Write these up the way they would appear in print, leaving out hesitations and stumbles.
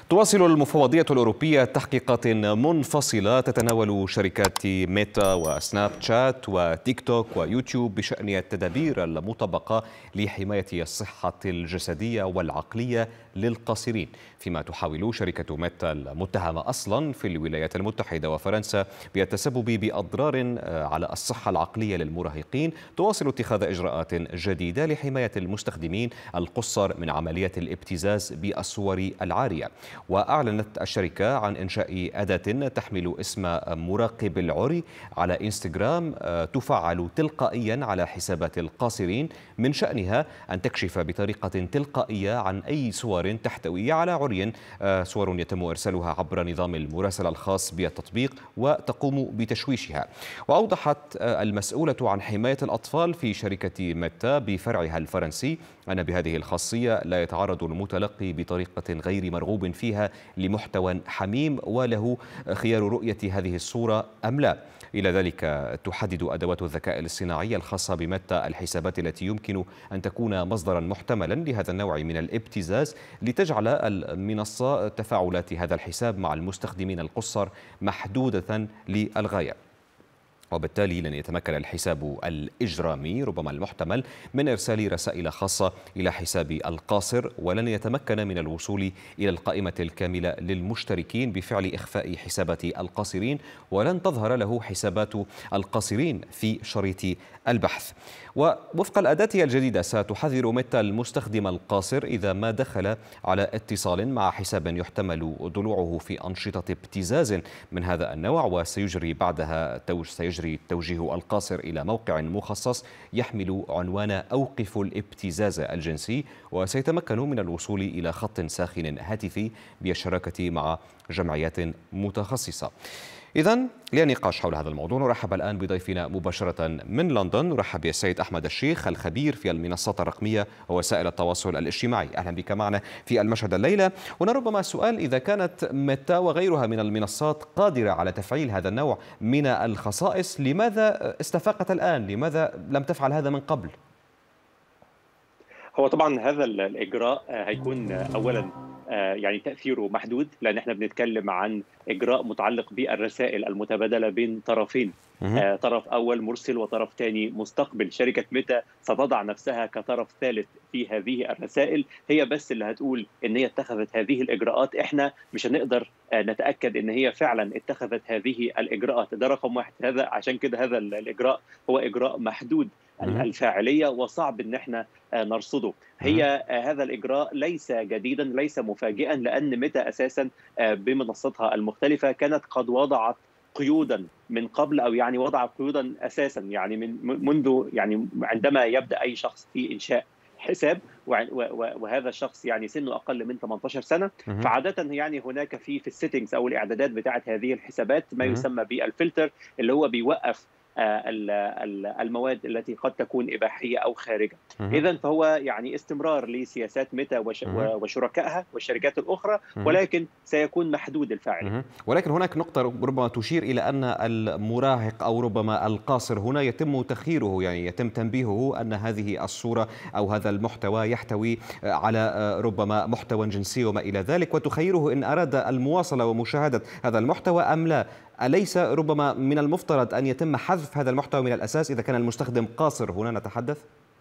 تواصل المفوضية الأوروبية تحقيقات منفصلة تتناول شركات ميتا وسناب شات وتيك توك ويوتيوب بشأن التدابير المطبقة لحماية الصحة الجسدية والعقلية للقاصرين، فيما تحاول شركة ميتا المتهمة أصلا في الولايات المتحدة وفرنسا بالتسبب بأضرار على الصحة العقلية للمراهقين، تواصل اتخاذ إجراءات جديدة لحماية المستخدمين القُصّر من عملية الابتزاز بالصور العارية. وأعلنت الشركة عن إنشاء أداة تحمل اسم مراقب العري على إنستغرام تفعل تلقائيا على حسابات القاصرين، من شأنها أن تكشف بطريقة تلقائية عن أي صور تحتوي على عري، صور يتم إرسالها عبر نظام المراسلة الخاص بالتطبيق وتقوم بتشويشها. وأوضحت المسؤولة عن حماية الأطفال في شركة ميتا بفرعها الفرنسي أن بهذه الخاصية لا يتعرض المتلقي بطريقة غير مرغوب فيها لمحتوى حميم وله خيار رؤية هذه الصورة أم لا. إلى ذلك تحدد أدوات الذكاء الاصطناعي الخاصة بميتا الحسابات التي يمكن أن تكون مصدرا محتملا لهذا النوع من الابتزاز، لتجعل المنصة تفاعلات هذا الحساب مع المستخدمين القُصّر محدودة للغاية، وبالتالي لن يتمكن الحساب الإجرامي ربما المحتمل من إرسال رسائل خاصة إلى حساب القاصر، ولن يتمكن من الوصول إلى القائمة الكاملة للمشتركين بفعل إخفاء حسابات القاصرين، ولن تظهر له حسابات القاصرين في شريط البحث. ووفق الأداة الجديدة ستحذر ميتا المستخدم القاصر إذا ما دخل على اتصال مع حساب يحتمل ضلوعه في أنشطة ابتزاز من هذا النوع، وسيجري بعدها توجيه القاصر إلى موقع مخصص يحمل عنوان أوقف الابتزاز الجنسي، وسيتمكن من الوصول إلى خط ساخن هاتفي بالشراكة مع جمعيات متخصصة. إذن للنقاش حول هذا الموضوع نرحب الآن بضيفنا مباشرة من لندن، نرحب بالسيد أحمد الشيخ الخبير في المنصات الرقمية ووسائل التواصل الاجتماعي. أهلا بك معنا في المشهد الليلة. هنا ربما السؤال: إذا كانت ميتا وغيرها من المنصات قادرة على تفعيل هذا النوع من الخصائص، لماذا استفاقت الآن؟ لماذا لم تفعل هذا من قبل؟ هو طبعا هذا الإجراء هيكون أولا يعني تأثيره محدود، لأن احنا بنتكلم عن إجراء متعلق بالرسائل المتبادلة بين طرفين، طرف أول مرسل وطرف ثاني مستقبل. شركة ميتا ستضع نفسها كطرف ثالث في هذه الرسائل، هي بس اللي هتقول إن هي اتخذت هذه الإجراءات، احنا مش هنقدر نتأكد إن هي فعلا اتخذت هذه الإجراءات. ده رقم واحد. هذا عشان كده هذا الإجراء هو إجراء محدود الفاعلية وصعب ان احنا نرصده. هي هذا الإجراء ليس جديدا، ليس مفاجئا، لأن ميتا أساسا بمنصتها المختلفة كانت قد وضعت قيودا من قبل، أو يعني وضعت قيودا أساسا يعني منذ يعني عندما يبدأ أي شخص في إنشاء حساب وهذا الشخص يعني سنه أقل من 18 سنة، فعادة يعني هناك في السيتنجز أو الإعدادات بتاعة هذه الحسابات ما يسمى بالفلتر، اللي هو بيوقف المواد التي قد تكون إباحية أو خارجة. إذن فهو يعني استمرار لسياسات ميتا وشركائها والشركات الأخرى، ولكن سيكون محدود الفاعلية. ولكن هناك نقطة ربما تشير إلى أن المراهق أو ربما القاصر هنا يتم تخييره، يعني يتم تنبيهه أن هذه الصورة أو هذا المحتوى يحتوي على ربما محتوى جنسي وما إلى ذلك، وتخيره إن أراد المواصلة ومشاهدة هذا المحتوى أم لا. أليس ربما من المفترض أن يتم حذف هذا المحتوى من الأساس إذا كان المستخدم قاصر؟ هنا نتحدث.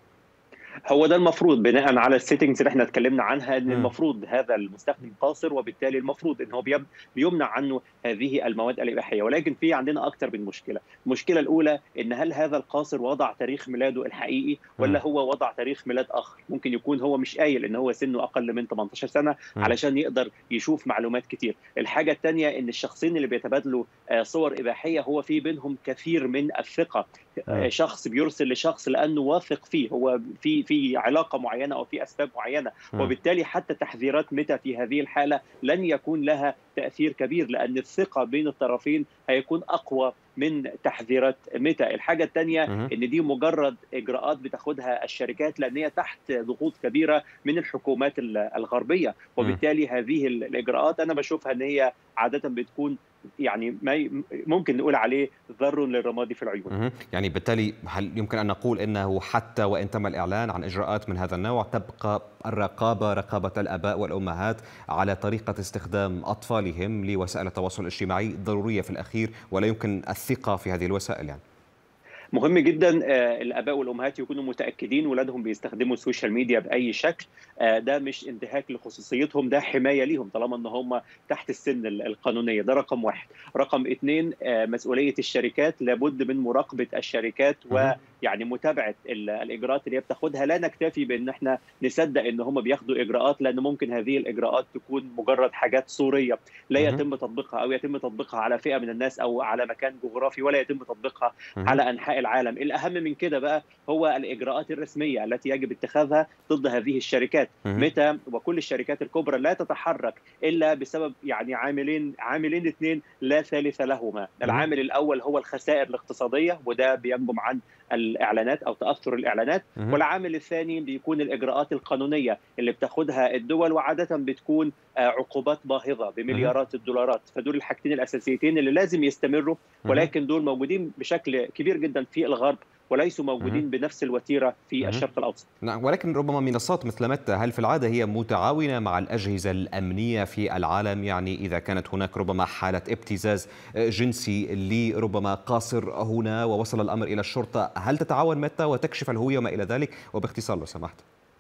هو ده المفروض بناء على السيتنجز اللي احنا اتكلمنا عنها، ان المفروض هذا المستخدم قاصر، وبالتالي المفروض ان هو بيمنع عنه هذه المواد الإباحية. ولكن في عندنا اكثر من مشكلة. المشكلة الأولى ان هل هذا القاصر وضع تاريخ ميلاده الحقيقي ولا هو وضع تاريخ ميلاد آخر؟ ممكن يكون هو مش قايل ان هو سنه أقل من 18 سنة علشان يقدر يشوف معلومات كتير. الحاجة الثانية ان الشخصين اللي بيتبادلوا صور إباحية هو في بينهم كثير من الثقة. شخص بيرسل لشخص لأنه واثق فيه، هو في علاقة معينة أو في أسباب معينة، وبالتالي حتى تحذيرات ميتا في هذه الحالة لن يكون لها تأثير كبير، لأن الثقة بين الطرفين هيكون أقوى من تحذيرات ميتا. الحاجة الثانية إن دي مجرد إجراءات بتاخدها الشركات لأن هي تحت ضغوط كبيرة من الحكومات الغربية، وبالتالي هذه الإجراءات أنا بشوفها إن هي عادة بتكون يعني ما ممكن نقول عليه ذر للرماد في العيون. يعني بالتالي هل يمكن أن نقول أنه حتى وإن تم الإعلان عن إجراءات من هذا النوع تبقى الرقابة، رقابة الآباء والأمهات على طريقة استخدام أطفالهم لوسائل التواصل الاجتماعي ضرورية في الأخير، ولا يمكن الثقة في هذه الوسائل يعني؟ مهم جدا الاباء والامهات يكونوا متاكدين ولادهم بيستخدموا السوشيال ميديا باي شكل. ده مش انتهاك لخصوصيتهم، ده حمايه ليهم طالما ان هم تحت السن القانونيه. ده رقم واحد. رقم اثنين، مسؤوليه الشركات، لابد من مراقبه الشركات ويعني متابعه الاجراءات اللي هي بتاخدها. لا نكتفي بان احنا نصدق ان هم بياخدوا اجراءات، لان ممكن هذه الاجراءات تكون مجرد حاجات صوريه لا يتم تطبيقها، او يتم تطبيقها على فئه من الناس او على مكان جغرافي، ولا يتم تطبيقها على انحاء العالم. الأهم من كده بقى هو الإجراءات الرسمية التي يجب اتخاذها ضد هذه الشركات. ميتا وكل الشركات الكبرى لا تتحرك إلا بسبب يعني عاملين اثنين لا ثالث لهما. العامل الأول هو الخسائر الاقتصادية، وده بينجم عن الإعلانات أو تأثر الإعلانات. والعامل الثاني بيكون الإجراءات القانونية اللي بتاخدها الدول، وعادة بتكون عقوبات باهظة بمليارات الدولارات. فدول الحاجتين الأساسيتين اللي لازم يستمروا، ولكن دول موجودين بشكل كبير جدا في الغرب وليسوا موجودين بنفس الوتيرة في الشرق الأوسط. نعم، ولكن ربما منصات مثل ميتا هل في العادة هي متعاونة مع الأجهزة الأمنية في العالم؟ يعني إذا كانت هناك ربما حالة ابتزاز جنسي لربما قاصر هنا ووصل الأمر إلى الشرطة، هل تتعاون ميتا وتكشف الهوية وما إلى ذلك؟ وباختصار لو سمحت.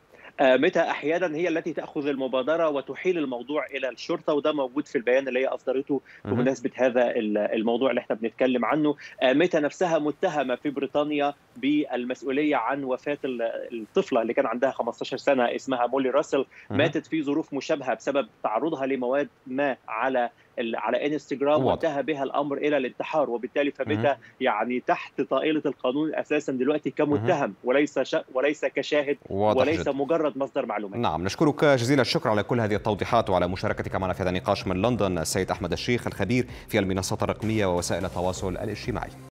ميتا احيانا هي التي تاخذ المبادره وتحيل الموضوع الى الشرطه، وده موجود في البيان اللي هي اصدرته بمناسبه هذا الموضوع اللي احنا بنتكلم عنه. ميتا نفسها متهمه في بريطانيا بالمسؤوليه عن وفاه الطفله اللي كان عندها 15 سنه اسمها مولي راسل. ماتت في ظروف مشابهه بسبب تعرضها لمواد ما على انستغرام، وانتهى بها الامر الى الانتحار. وبالتالي فميتا يعني تحت طائله القانون اساسا دلوقتي كمتهم، وليس كشاهد، وليس مجرد مصدر معلومات. نعم، نشكرك جزيل الشكر على كل هذه التوضيحات وعلى مشاركتك معنا في هذا النقاش من لندن، السيد أحمد الشيخ الخبير في المنصات الرقمية ووسائل التواصل الاجتماعي.